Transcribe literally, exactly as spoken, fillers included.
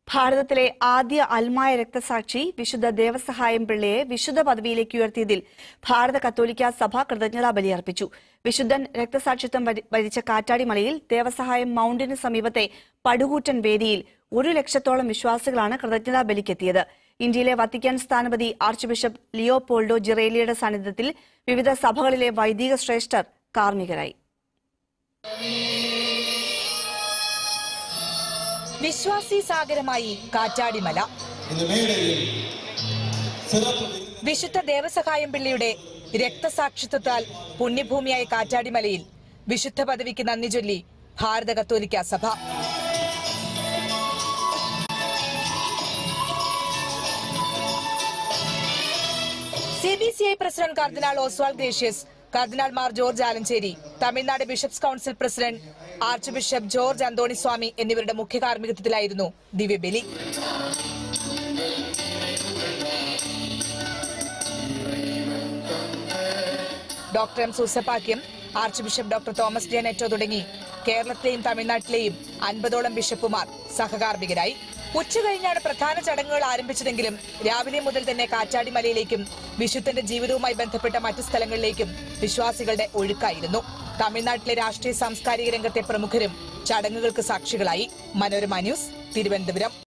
ഭാരതത്തിലെ ആദ്യ അൽമായ രക്തസാക്ഷി വിശുദ്ധ ദേവസഹായം പിള്ളയെ വിശുദ്ധ പദവിയിലേക്ക് ഉയർത്തിയതിൽ ഭാരത കത്തോലിക്ക സഭ കൃതജ്ഞതാ ബലിയർപ്പിച്ചു. വിശുദ്ധൻ രക്തസാക്ഷിത്വം വരിച്ച കാറ്റാടിമലയിൽ ദേവസഹായം മൌണ്ടിന് സമീപത്തെ പടുകൂറ്റൻ വേദിയിൽ ഒരു ലക്ഷത്തോളം വിശ്വാസികളാണ് കൃതജ്ഞതാ ബലിക്കെത്തിയത്. ഇന്ത്യയിലെ വത്തിക്കാൻ സ്ഥാനപതി ആർച്ച് ബിഷപ്പ് ലിയോപോൾഡോ ജിറേലിയുടെ സാന്നിധ്യത്തിൽ വിവിധ സഭകളിലെ വൈദിക ശ്രേഷ്ഠർ കാർമ്മികരായി. വിശ്വാസി സാഗരമായി കാറ്റാടിമല. വിശുദ്ധ ദേവസഹായം പിള്ളയുടെ രക്തസാക്ഷിത്വത്താൽ പുണ്യഭൂമിയായ കാറ്റാടിമലയിൽ വിശുദ്ധ പദവിക്ക് നന്ദി ചൊല്ലി ഭാരത കത്തോലിക്ക സഭ. C B C I president കർദിനാൾ ഓസ്വാൾ ഗ്രേഷ്യസ്, കർദിനാൾ Mar George Alencherry, Tamil Nadu bishops council president archbishop George Anthoniswamy എന്നിവരുടെ മുഖ്യ കാർമ്മികത്വത്തിലായിരുന്നു ദിവ്യബലി. Doctor M Soosapakiam, archbishop doctor Thomas J Netto തുടങ്ങി കേരളത്തിലെയും തമിഴ്നാട്ടിലെയും അൻപതോളം ബിഷപ്പുമാർ സഹകാർമ്മികരായി. ഉച്ചകഴിഞ്ഞാണ് പ്രധാന ചടങ്ങുകൾ ആരംഭിച്ചതെങ്കിലും രാവിലെ മുതൽ തന്നെ കാറ്റാടിമലയിലേക്കും വിശുദ്ധന്റെ ജീവിതവുമായി ബന്ധപ്പെട്ട മറ്റു സ്ഥലങ്ങളിലേക്കും വിശ്വാസികളുടെ ഒഴുക്കായിരുന്നു. തമിഴ്നാട്ടിലെ രാഷ്ട്രീയ സാംസ്കാരിക രംഗത്തെ പ്രമുഖരും ചടങ്ങുകൾക്ക് സാക്ഷികളായി. മനോരമ ന്യൂസ്, തിരുവനന്തപുരം.